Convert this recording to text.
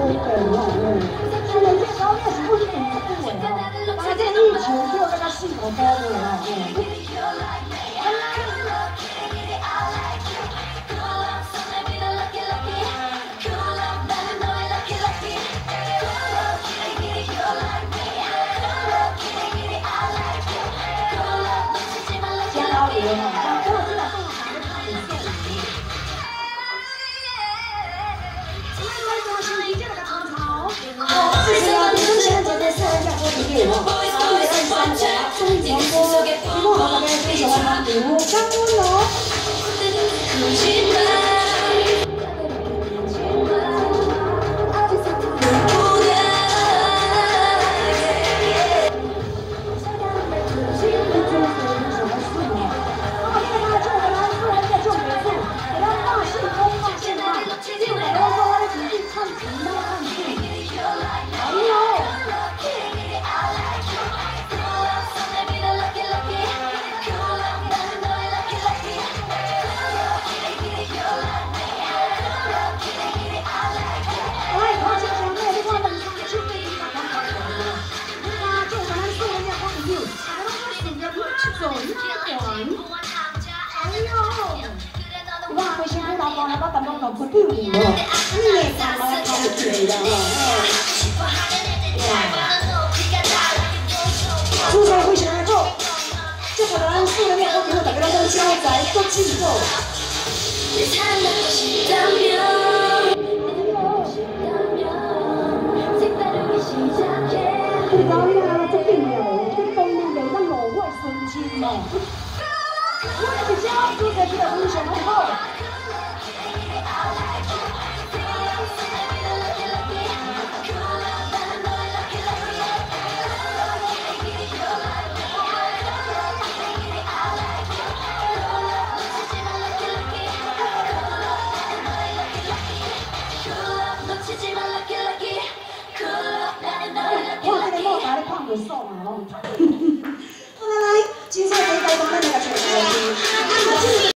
哦，虽然这高也是不是很不稳哦，但这个疫情就跟他系统包围了哦。 主菜非常的好，这个咱素的面，我觉得大家拢超载足制作。高呀，这顶了，这东面的咱路外纯青哦。我是叫主菜比较非常的好。 会爽啊！吼，来来，精彩这一台，咱们来个全部。